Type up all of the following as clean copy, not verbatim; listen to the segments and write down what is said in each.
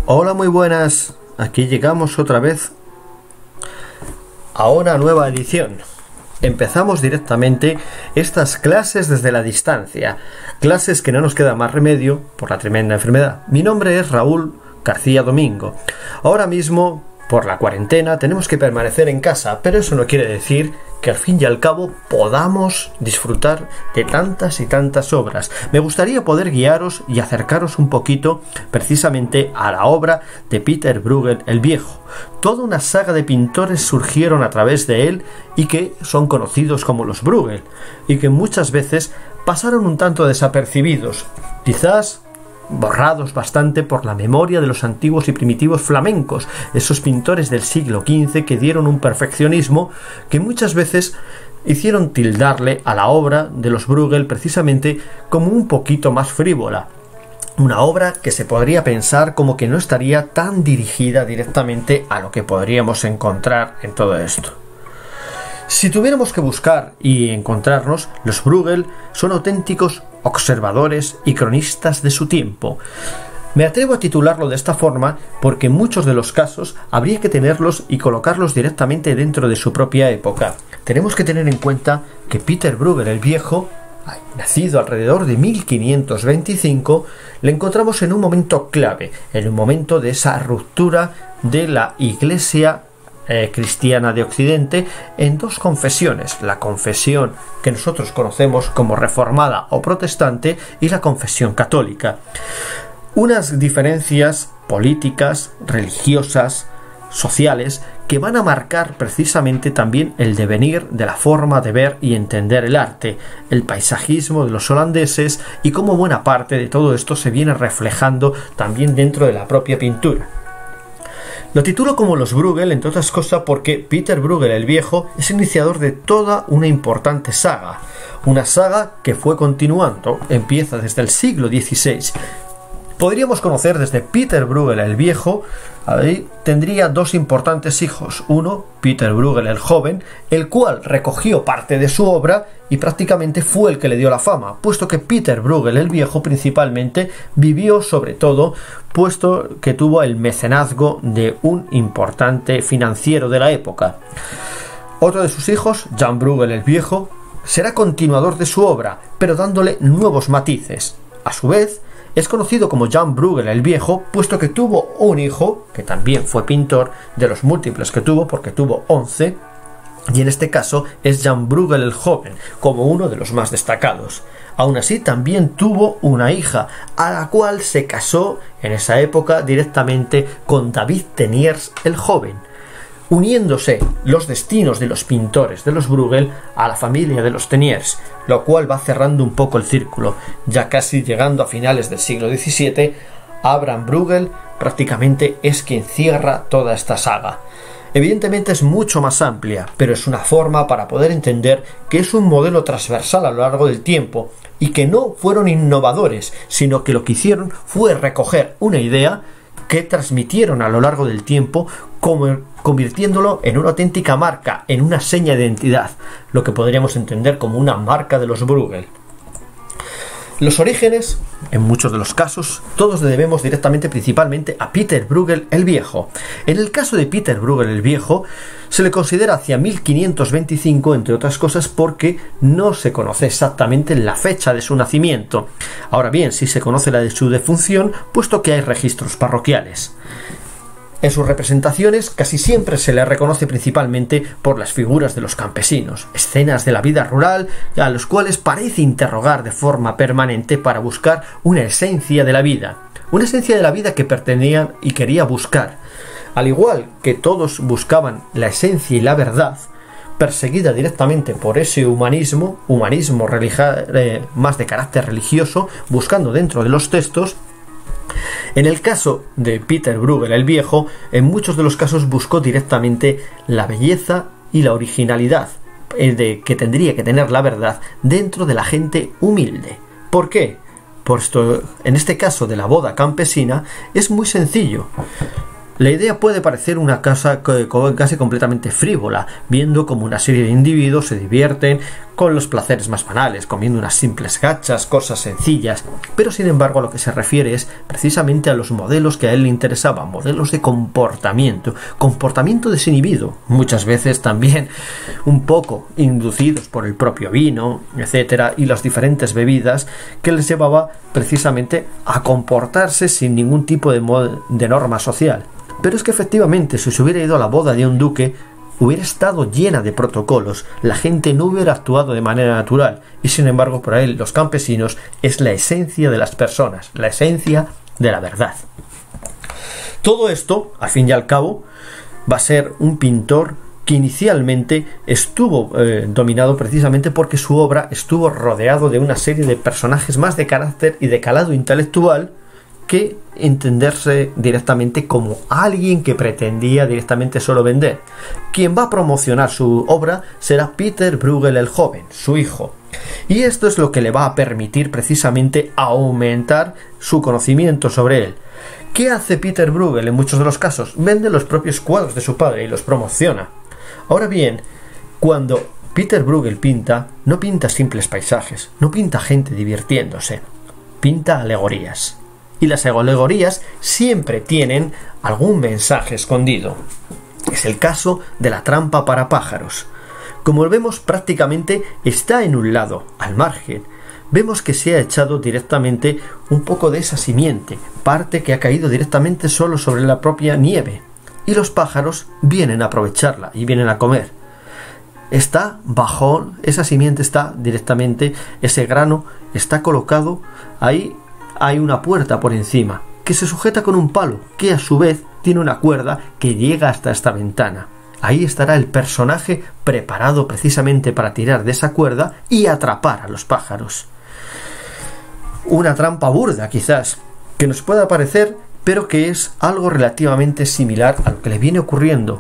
Hola, muy buenas. Aquí llegamos otra vez a una nueva edición. Empezamos directamente estas clases desde la distancia. Clases que no nos queda más remedio por la tremenda enfermedad. Mi nombre es Raúl García Domingo. Ahora mismo, por la cuarentena, tenemos que permanecer en casa, pero eso no quiere decir que al fin y al cabo podamos disfrutar de tantas y tantas obras. Me gustaría poder guiaros y acercaros un poquito precisamente a la obra de Peter Bruegel el Viejo. Toda una saga de pintores surgieron a través de él y que son conocidos como los Bruegel, y que muchas veces pasaron un tanto desapercibidos, quizás borrados bastante por la memoria de los antiguos y primitivos flamencos, esos pintores del siglo XV que dieron un perfeccionismo que muchas veces hicieron tildarle a la obra de los Bruegel precisamente como un poquito más frívola. Una obra que se podría pensar como que no estaría tan dirigida directamente a lo que podríamos encontrar en todo esto. Si tuviéramos que buscar y encontrarnos, los Bruegel son auténticos observadores y cronistas de su tiempo. Me atrevo a titularlo de esta forma porque en muchos de los casos habría que tenerlos y colocarlos directamente dentro de su propia época. Tenemos que tener en cuenta que Peter Bruegel el Viejo, nacido alrededor de 1525, le encontramos en un momento clave, en un momento de esa ruptura de la Iglesia cristiana de Occidente en dos confesiones: la confesión que nosotros conocemos como reformada o protestante y la confesión católica. Unas diferencias políticas, religiosas, sociales que van a marcar precisamente también el devenir de la forma de ver y entender el arte, el paisajismo de los holandeses y cómo buena parte de todo esto se viene reflejando también dentro de la propia pintura. Lo titulo como los Bruegel, entre otras cosas, porque Peter Bruegel el Viejo es iniciador de toda una importante saga. Una saga que fue continuando, empieza desde el siglo XVI. Podríamos conocer desde Peter Bruegel el Viejo, ahí tendría dos importantes hijos. Uno, Peter Bruegel el Joven, el cual recogió parte de su obra y prácticamente fue el que le dio la fama, puesto que Peter Bruegel el Viejo principalmente vivió sobre todo, puesto que tuvo el mecenazgo de un importante financiero de la época. Otro de sus hijos, Jan Bruegel el Viejo, será continuador de su obra, pero dándole nuevos matices. A su vez, es conocido como Jan Bruegel el Viejo, puesto que tuvo un hijo, que también fue pintor, de los múltiples que tuvo, porque tuvo 11, y en este caso es Jan Bruegel el Joven, como uno de los más destacados. Aún así, también tuvo una hija, a la cual se casó en esa época directamente con David Teniers el Joven, uniéndose los destinos de los pintores de los Bruegel a la familia de los Teniers, lo cual va cerrando un poco el círculo. Ya casi llegando a finales del siglo XVII, Abraham Bruegel prácticamente es quien cierra toda esta saga. Evidentemente es mucho más amplia, pero es una forma para poder entender que es un modelo transversal a lo largo del tiempo y que no fueron innovadores, sino que lo que hicieron fue recoger una idea que transmitieron a lo largo del tiempo, convirtiéndolo en una auténtica marca, en una seña de identidad, lo que podríamos entender como una marca de los Bruegel. Los orígenes, en muchos de los casos, todos le debemos directamente principalmente a Peter Bruegel el Viejo. En el caso de Peter Bruegel el Viejo, se le considera hacia 1525, entre otras cosas, porque no se conoce exactamente la fecha de su nacimiento. Ahora bien, sí se conoce la de su defunción, puesto que hay registros parroquiales. En sus representaciones casi siempre se le reconoce principalmente por las figuras de los campesinos, escenas de la vida rural a los cuales parece interrogar de forma permanente para buscar una esencia de la vida que pretendían y quería buscar. Al igual que todos buscaban la esencia y la verdad, perseguida directamente por ese humanismo más de carácter religioso, buscando dentro de los textos. En el caso de Peter Bruegel el Viejo, en muchos de los casos buscó directamente la belleza y la originalidad de que tendría que tener la verdad dentro de la gente humilde. ¿Por qué? Puesto en este caso de la boda campesina es muy sencillo. La idea puede parecer una cosa casi completamente frívola, viendo como una serie de individuos se divierten con los placeres más banales, comiendo unas simples gachas, cosas sencillas, pero sin embargo a lo que se refiere es precisamente a los modelos que a él le interesaban, modelos de comportamiento desinhibido, muchas veces también un poco inducidos por el propio vino, etcétera, y las diferentes bebidas que les llevaba precisamente a comportarse sin ningún tipo de norma social. Pero es que efectivamente, si se hubiera ido a la boda de un duque, hubiera estado llena de protocolos, la gente no hubiera actuado de manera natural, y sin embargo para él los campesinos es la esencia de las personas, la esencia de la verdad. Todo esto, al fin y al cabo, va a ser un pintor que inicialmente estuvo dominado precisamente porque su obra estuvo rodeado de una serie de personajes más de carácter y de calado intelectual que entenderse directamente como alguien que pretendía directamente solo vender. Quien va a promocionar su obra será Peter Bruegel el joven, su hijo. Y esto es lo que le va a permitir precisamente aumentar su conocimiento sobre él. ¿Qué hace Peter Bruegel en muchos de los casos? Vende los propios cuadros de su padre y los promociona. Ahora bien, cuando Peter Bruegel pinta, no pinta simples paisajes, no pinta gente divirtiéndose, pinta alegorías. Y las alegorías siempre tienen algún mensaje escondido. Es el caso de la trampa para pájaros. Como vemos, prácticamente está en un lado, al margen. Vemos que se ha echado directamente un poco de esa simiente, parte que ha caído directamente solo sobre la propia nieve. Y los pájaros vienen a aprovecharla y vienen a comer. Está bajo, esa simiente está directamente, ese grano está colocado ahí. Hay una puerta por encima que se sujeta con un palo que a su vez tiene una cuerda que llega hasta esta ventana. Ahí estará el personaje preparado precisamente para tirar de esa cuerda y atrapar a los pájaros. Una trampa burda quizás, que nos pueda parecer, pero que es algo relativamente similar a lo que le viene ocurriendo.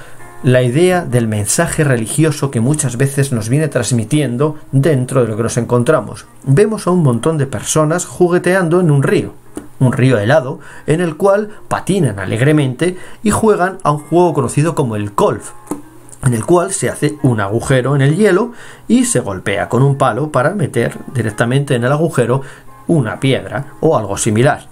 La idea del mensaje religioso que muchas veces nos viene transmitiendo dentro de lo que nos encontramos. Vemos a un montón de personas jugueteando en un río helado, en el cual patinan alegremente y juegan a un juego conocido como el golf, en el cual se hace un agujero en el hielo y se golpea con un palo para meter directamente en el agujero una piedra o algo similar.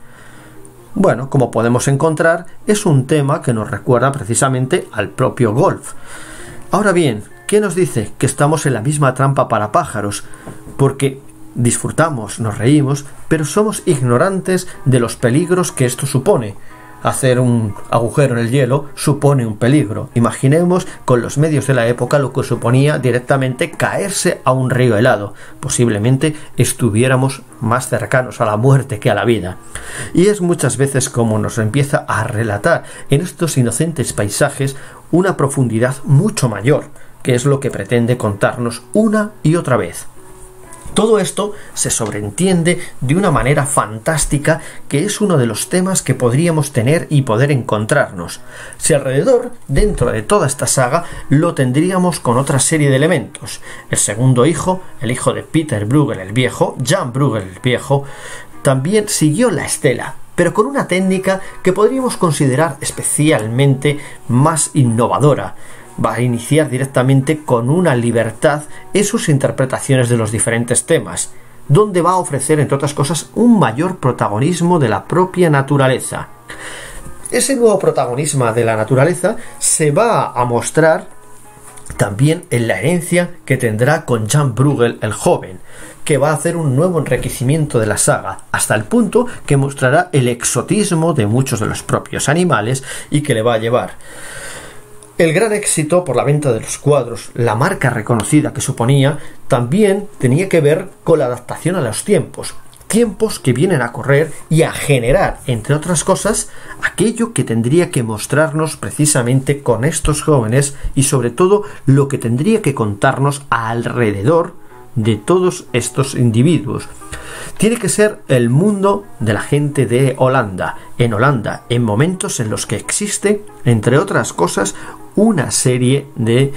Bueno, como podemos encontrar, es un tema que nos recuerda precisamente al propio golf. Ahora bien, ¿qué nos dice? Que estamos en la misma trampa para pájaros, porque disfrutamos, nos reímos, pero somos ignorantes de los peligros que esto supone. Hacer un agujero en el hielo supone un peligro. Imaginemos con los medios de la época lo que suponía directamente caerse a un río helado. Posiblemente estuviéramos más cercanos a la muerte que a la vida. Y es muchas veces como nos empieza a relatar en estos inocentes paisajes una profundidad mucho mayor, que es lo que pretende contarnos una y otra vez. Todo esto se sobreentiende de una manera fantástica, que es uno de los temas que podríamos tener y poder encontrarnos. Si alrededor, dentro de toda esta saga, lo tendríamos con otra serie de elementos. El segundo hijo, el hijo de Peter Bruegel el viejo, Jan Bruegel el viejo, también siguió la estela, pero con una técnica que podríamos considerar especialmente más innovadora. Va a iniciar directamente con una libertad en sus interpretaciones de los diferentes temas, donde va a ofrecer, entre otras cosas, un mayor protagonismo de la propia naturaleza. Ese nuevo protagonismo de la naturaleza se va a mostrar también en la herencia que tendrá con Jan Bruegel el joven, que va a hacer un nuevo enriquecimiento de la saga, hasta el punto que mostrará el exotismo de muchos de los propios animales y que le va a llevar. El gran éxito por la venta de los cuadros, la marca reconocida que suponía, también tenía que ver con la adaptación a los tiempos. Tiempos que vienen a correr y a generar, entre otras cosas, aquello que tendría que mostrarnos precisamente con estos jóvenes y sobre todo lo que tendría que contarnos alrededor de todos estos individuos. Tiene que ser el mundo de la gente de Holanda, en momentos en los que existe, entre otras cosas, una serie de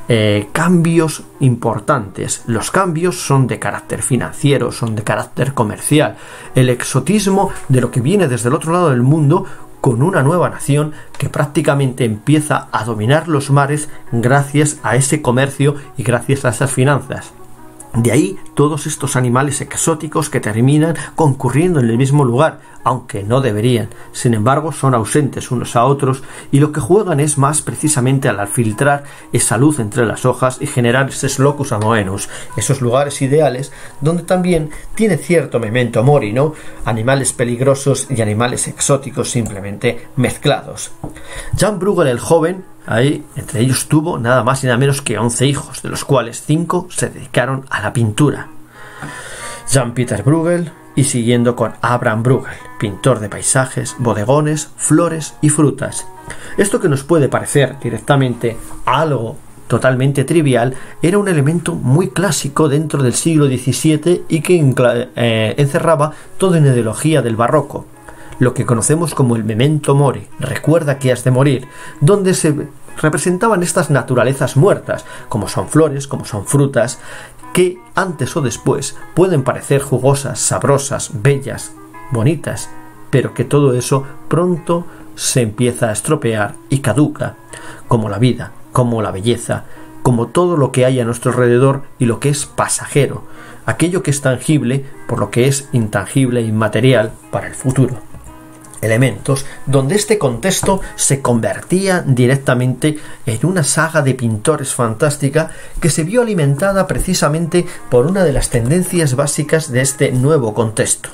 cambios importantes. Los cambios son de carácter financiero, son de carácter comercial. El exotismo de lo que viene desde el otro lado del mundo, con una nueva nación que prácticamente empieza a dominar los mares gracias a ese comercio y gracias a esas finanzas. De ahí todos estos animales exóticos que terminan concurriendo en el mismo lugar, aunque no deberían. Sin embargo, son ausentes unos a otros y lo que juegan es más precisamente al filtrar esa luz entre las hojas y generar esos locus amoenus, esos lugares ideales donde también tiene cierto memento mori, ¿no? Animales peligrosos y animales exóticos simplemente mezclados. Jan Bruegel el joven, ahí entre ellos tuvo nada más y nada menos que 11 hijos, de los cuales 5 se dedicaron a la pintura. Jan Peter Bruegel, y siguiendo con Abraham Bruegel, pintor de paisajes, bodegones, flores y frutas. Esto que nos puede parecer directamente algo totalmente trivial, era un elemento muy clásico dentro del siglo XVII y que encerraba toda una ideología del barroco, lo que conocemos como el memento mori, recuerda que has de morir, donde se representaban estas naturalezas muertas, como son flores, como son frutas, que antes o después pueden parecer jugosas, sabrosas, bellas, bonitas, pero que todo eso pronto se empieza a estropear y caduca, como la vida, como la belleza, como todo lo que hay a nuestro alrededor y lo que es pasajero, aquello que es tangible por lo que es intangible e inmaterial para el futuro. Elementos donde este contexto se convertía directamente en una saga de pintores fantástica que se vio alimentada precisamente por una de las tendencias básicas de este nuevo contexto.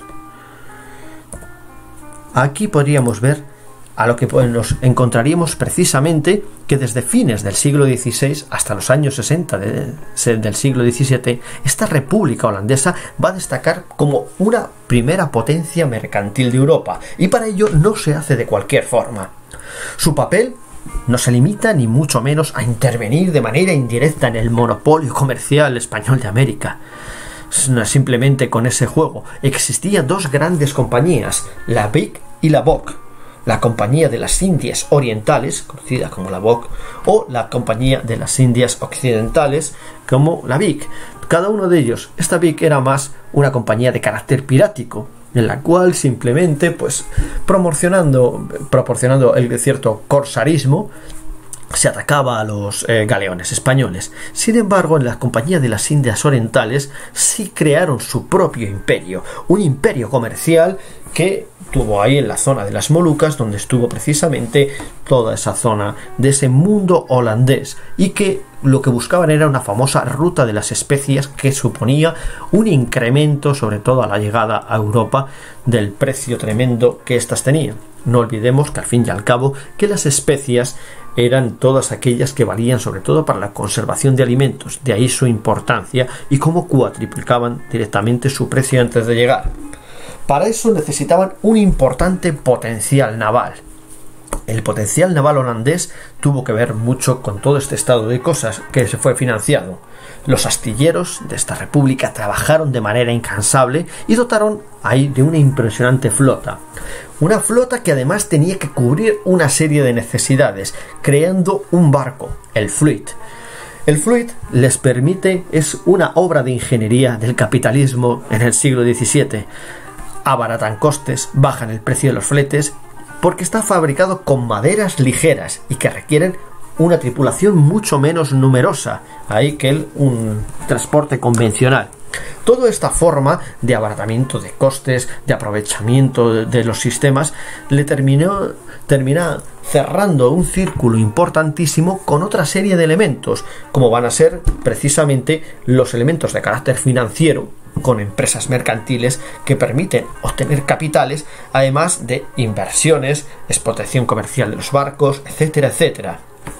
Aquí podríamos ver a lo que nos encontraríamos precisamente que desde fines del siglo XVI hasta los años 60 del siglo XVII, esta república holandesa va a destacar como una primera potencia mercantil de Europa, y para ello no se hace de cualquier forma. Su papel no se limita ni mucho menos a intervenir de manera indirecta en el monopolio comercial español de América. No, simplemente con ese juego existían dos grandes compañías, la Vic y la Bock. La Compañía de las Indias Orientales, conocida como la Bock, o la Compañía de las Indias Occidentales, como la Vic. Cada uno de ellos, esta Vic era más una compañía de carácter pirático, en la cual simplemente, pues, proporcionando el cierto corsarismo, se atacaba a los galeones españoles. Sin embargo, en la Compañía de las Indias Orientales sí crearon su propio imperio, un imperio comercial que tuvo ahí en la zona de las Molucas, donde estuvo precisamente toda esa zona de ese mundo holandés, y que lo que buscaban era una famosa ruta de las especias que suponía un incremento, sobre todo a la llegada a Europa, del precio tremendo que éstas tenían. No olvidemos que al fin y al cabo que las especias eran todas aquellas que valían sobre todo para la conservación de alimentos, de ahí su importancia y cómo cuatriplicaban directamente su precio antes de llegar. Para eso necesitaban un importante potencial naval. El potencial naval holandés tuvo que ver mucho con todo este estado de cosas que se fue financiado. Los astilleros de esta república trabajaron de manera incansable y dotaron ahí de una impresionante flota. Una flota que además tenía que cubrir una serie de necesidades, creando un barco, el Fleet. El Fleet les permite, es una obra de ingeniería del capitalismo en el siglo XVII. Abaratan costes, bajan el precio de los fletes, porque está fabricado con maderas ligeras y que requieren una tripulación mucho menos numerosa ahí que un transporte convencional. Toda esta forma de abaratamiento de costes, de aprovechamiento de los sistemas, le termina cerrando un círculo importantísimo con otra serie de elementos, como van a ser precisamente los elementos de carácter financiero, con empresas mercantiles que permiten obtener capitales, además de inversiones, explotación comercial de los barcos, etcétera, etcétera.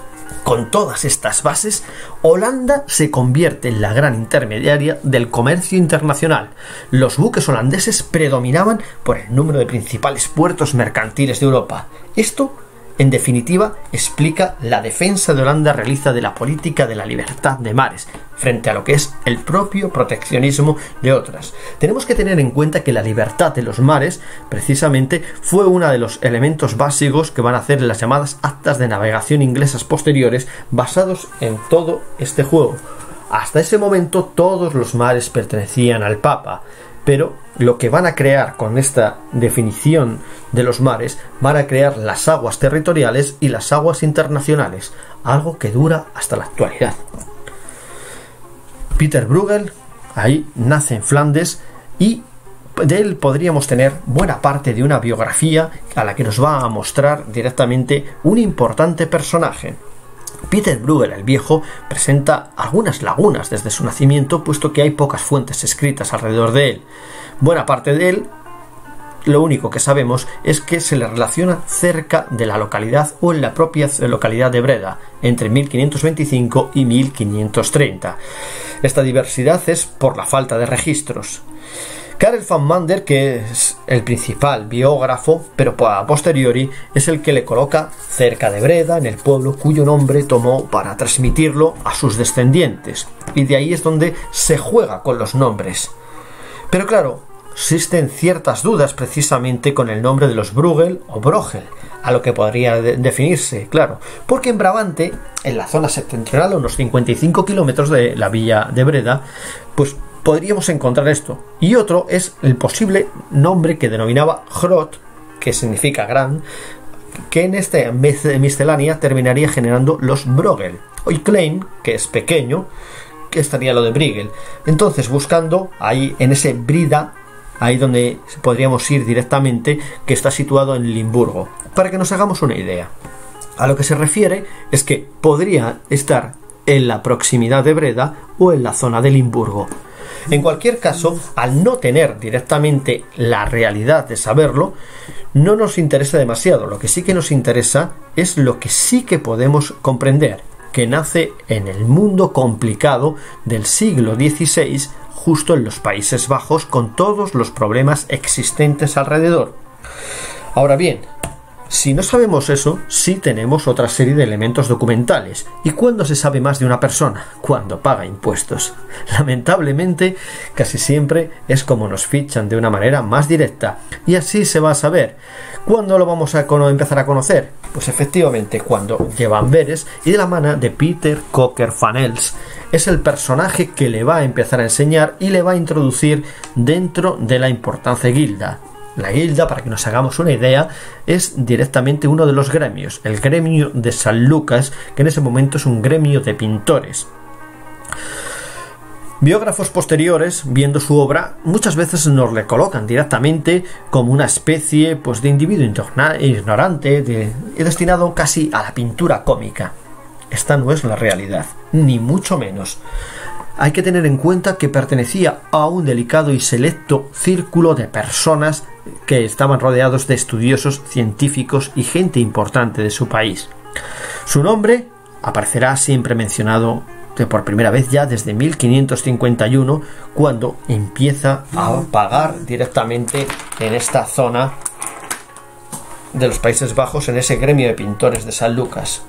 Con todas estas bases, Holanda se convierte en la gran intermediaria del comercio internacional. Los buques holandeses predominaban por el número de principales puertos mercantiles de Europa. Esto, en definitiva, explica la defensa de Holanda realiza de la política de la libertad de mares frente a lo que es el propio proteccionismo de otras. Tenemos que tener en cuenta que la libertad de los mares precisamente fue uno de los elementos básicos que van a hacer las llamadas actas de navegación inglesas posteriores basados en todo este juego. Hasta ese momento todos los mares pertenecían al Papa, pero lo que van a crear con esta definición de los mares, van a crear las aguas territoriales y las aguas internacionales, algo que dura hasta la actualidad. Peter Bruegel, ahí nace en Flandes y de él podríamos tener buena parte de una biografía a la que nos va a mostrar directamente un importante personaje. Peter Bruegel el Viejo presenta algunas lagunas desde su nacimiento, puesto que hay pocas fuentes escritas alrededor de él. Buena parte de él, lo único que sabemos es que se le relaciona cerca de la localidad o en la propia localidad de Breda, entre 1525 y 1530. Esta diversidad es por la falta de registros. Karel van Mander, que es el principal biógrafo, pero a posteriori es el que le coloca cerca de Breda, en el pueblo cuyo nombre tomó para transmitirlo a sus descendientes, y de ahí es donde se juega con los nombres. Pero claro, existen ciertas dudas precisamente con el nombre de los Bruegel o Brogel, a lo que podría definirse, claro, porque en Brabante, en la zona septentrional, a unos 55 kilómetros de la villa de Breda, pues podríamos encontrar esto. Y otro es el posible nombre que denominaba Grot, que significa gran, que en esta miscelánea terminaría generando los Brogel, o Klein, que es pequeño, que estaría lo de Briegel. Entonces, buscando ahí en ese Brida, ahí donde podríamos ir directamente, que está situado en Limburgo, para que nos hagamos una idea. A lo que se refiere es que podría estar en la proximidad de Breda o en la zona de Limburgo. En cualquier caso, al no tener directamente la realidad de saberlo, no nos interesa demasiado. Lo que sí que nos interesa es lo que sí que podemos comprender, que nace en el mundo complicado del siglo XVI, justo en los Países Bajos, con todos los problemas existentes alrededor. Ahora bien, si no sabemos eso, sí tenemos otra serie de elementos documentales. ¿Y cuándo se sabe más de una persona? Cuando paga impuestos. Lamentablemente, casi siempre es como nos fichan de una manera más directa. Y así se va a saber. ¿Cuándo lo vamos a empezar a conocer? Pues efectivamente, cuando llevan veres y de la mano de Peter Cocker van Els. Es el personaje que le va a empezar a enseñar y le va a introducir dentro de la importante guilda. La guilda, para que nos hagamos una idea, es directamente uno de los gremios, el gremio de San Lucas, que en ese momento es un gremio de pintores. Biógrafos posteriores, viendo su obra, muchas veces nos le colocan directamente como una especie de individuo ignorante y destinado casi a la pintura cómica. Esta no es la realidad, ni mucho menos. Hay que tener en cuenta que pertenecía a un delicado y selecto círculo de personas que estaban rodeados de estudiosos, científicos y gente importante de su país. Su nombre aparecerá siempre mencionado por primera vez ya desde 1551, cuando empieza a pagar directamente en esta zona de los Países Bajos, en ese gremio de pintores de San Lucas.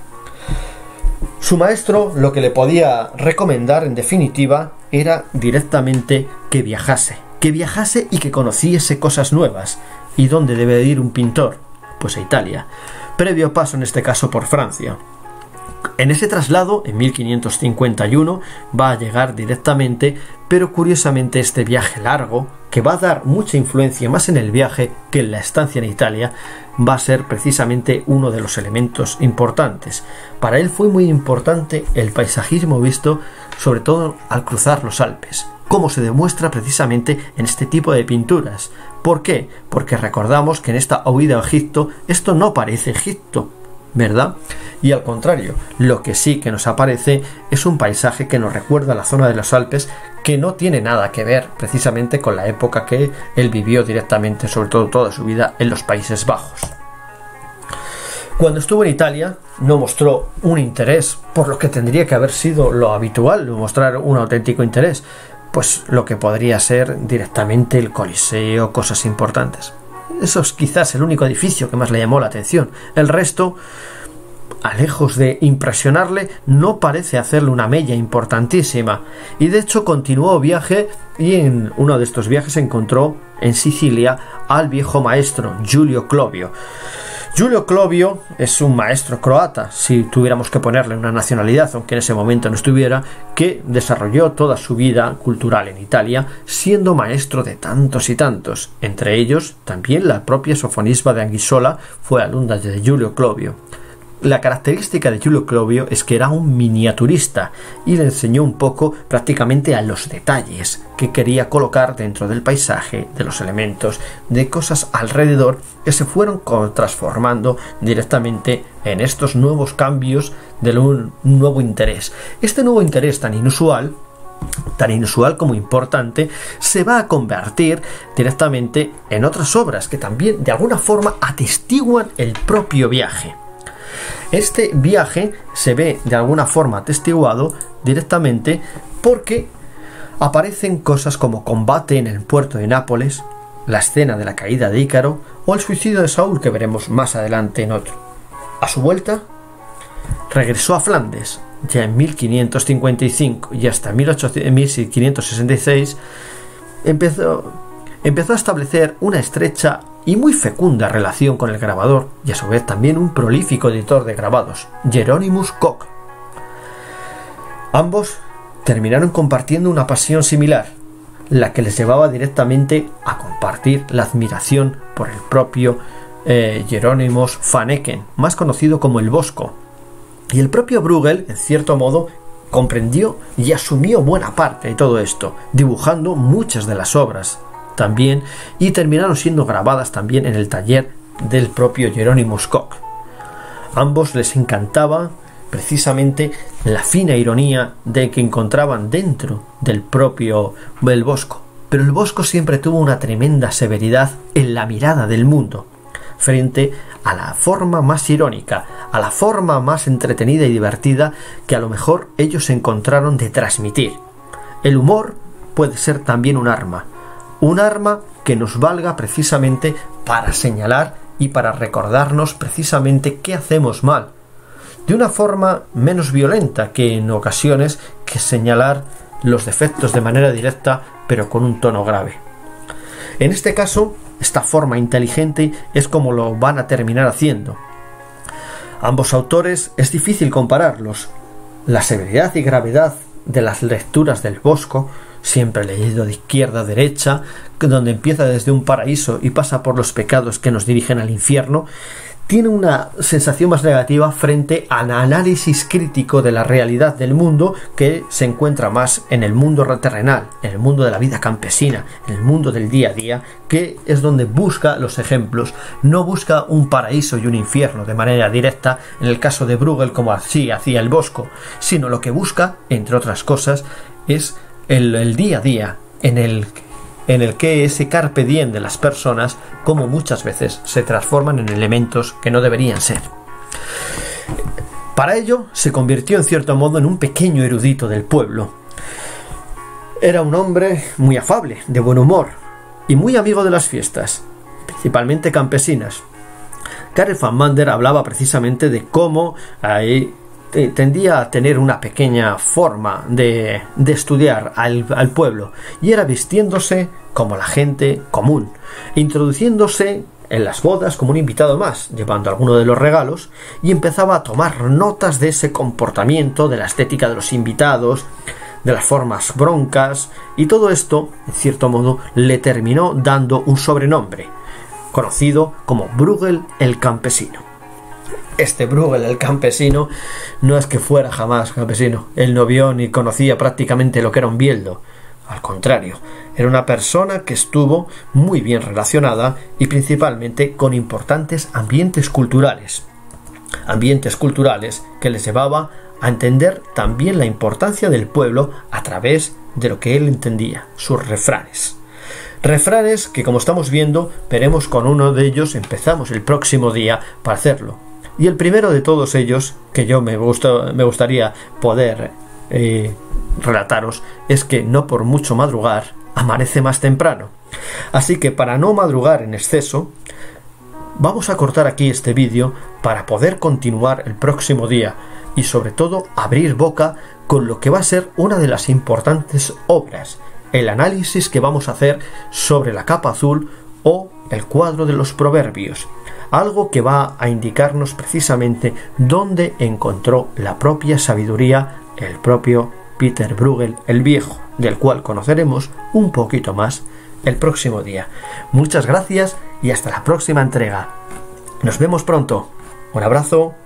Su maestro lo que le podía recomendar, en definitiva, era directamente que viajase y que conociese cosas nuevas. ¿Y dónde debe ir un pintor? Pues a Italia, previo paso en este caso por Francia. En ese traslado, en 1551, va a llegar directamente, pero curiosamente este viaje largo, que va a dar mucha influencia más en el viaje que en la estancia en Italia, va a ser precisamente uno de los elementos importantes. Para él fue muy importante el paisajismo visto, sobre todo al cruzar los Alpes, como se demuestra precisamente en este tipo de pinturas. ¿Por qué? Porque recordamos que en esta huida a Egipto, esto no parece Egipto, ¿verdad? Y al contrario, lo que sí que nos aparece es un paisaje que nos recuerda a la zona de los Alpes, que no tiene nada que ver precisamente con la época que él vivió directamente, sobre todo toda su vida, en los Países Bajos. Cuando estuvo en Italia no mostró un interés por lo que tendría que haber sido lo habitual, mostrar un auténtico interés, pues lo que podría ser directamente el Coliseo, cosas importantes. Eso es quizás el único edificio que más le llamó la atención. El resto, lejos de impresionarle, no parece hacerle una mella importantísima. Y de hecho continuó viaje, y en uno de estos viajes encontró en Sicilia al viejo maestro Giulio Clovio. Giulio Clovio es un maestro croata, si tuviéramos que ponerle una nacionalidad, aunque en ese momento no estuviera, que desarrolló toda su vida cultural en Italia, siendo maestro de tantos y tantos. Entre ellos, también la propia Sofonisba de Anguissola fue alumna de Giulio Clovio. La característica de Giulio Claudio es que era un miniaturista y le enseñó un poco prácticamente a los detalles que quería colocar dentro del paisaje, de los elementos, de cosas alrededor que se fueron transformando directamente en estos nuevos cambios de un nuevo interés. Este nuevo interés tan inusual como importante, se va a convertir directamente en otras obras que también de alguna forma atestiguan el propio viaje. Este viaje se ve de alguna forma atestiguado directamente porque aparecen cosas como combate en el puerto de Nápoles, la escena de la caída de Ícaro o el suicidio de Saúl, que veremos más adelante en otro. A su vuelta, regresó a Flandes, ya en 1555 y hasta 1566 empezó a establecer una estrecha y muy fecunda relación con el grabador y a su vez también un prolífico editor de grabados, Hieronymus Koch. Ambos terminaron compartiendo una pasión similar, la que les llevaba directamente a compartir la admiración por el propio Hieronymus van Ecken, más conocido como el Bosco. Y el propio Bruegel, en cierto modo, comprendió y asumió buena parte de todo esto, dibujando muchas de las obras también, y terminaron siendo grabadas también en el taller del propio Hieronymus Koch. Ambos les encantaba precisamente la fina ironía de que encontraban dentro del propio del Bosco, pero el Bosco siempre tuvo una tremenda severidad en la mirada del mundo, frente a la forma más irónica, a la forma más entretenida y divertida que a lo mejor ellos encontraron de transmitir. El humor puede ser también un arma que nos valga precisamente para señalar y para recordarnos precisamente qué hacemos mal, de una forma menos violenta que en ocasiones que señalar los defectos de manera directa pero con un tono grave. En este caso, esta forma inteligente es como lo van a terminar haciendo. Ambos autores es difícil compararlos. La severidad y gravedad de las lecturas del Bosco, siempre leído de izquierda a derecha, donde empieza desde un paraíso y pasa por los pecados que nos dirigen al infierno, tiene una sensación más negativa frente al análisis crítico de la realidad del mundo, que se encuentra más en el mundo terrenal, en el mundo de la vida campesina, en el mundo del día a día, que es donde busca los ejemplos. No busca un paraíso y un infierno de manera directa, en el caso de Bruegel como así hacía el Bosco, sino lo que busca, entre otras cosas, es el día a día, en el que ese carpe diem de las personas, como muchas veces se transforman en elementos que no deberían ser. Para ello se convirtió en cierto modo en un pequeño erudito del pueblo. Era un hombre muy afable, de buen humor y muy amigo de las fiestas, principalmente campesinas. Karel van Mander hablaba precisamente de cómo tendía a tener una pequeña forma de estudiar al pueblo, y era vistiéndose como la gente común, introduciéndose en las bodas como un invitado más, llevando alguno de los regalos, y empezaba a tomar notas de ese comportamiento, de la estética de los invitados, de las formas broncas, y todo esto, en cierto modo, le terminó dando un sobrenombre, conocido como Bruegel el campesino. Este Bruegel el campesino no es que fuera jamás campesino, él no vio ni conocía prácticamente lo que era un bieldo. Al contrario, era una persona que estuvo muy bien relacionada y principalmente con importantes ambientes culturales que les llevaba a entender también la importancia del pueblo a través de lo que él entendía, sus refranes. Refranes que, como estamos viendo, veremos con uno de ellos, empezamos el próximo día para hacerlo. Y el primero de todos ellos, que yo me gustaría poder relataros, es que no por mucho madrugar, amanece más temprano. Así que para no madrugar en exceso, vamos a cortar aquí este vídeo para poder continuar el próximo día y sobre todo abrir boca con lo que va a ser una de las importantes obras, el análisis que vamos a hacer sobre la capa azul o el cuadro de los proverbios. Algo que va a indicarnos precisamente dónde encontró la propia sabiduría el propio Peter Bruegel el Viejo, del cual conoceremos un poquito más el próximo día. Muchas gracias y hasta la próxima entrega. Nos vemos pronto. Un abrazo.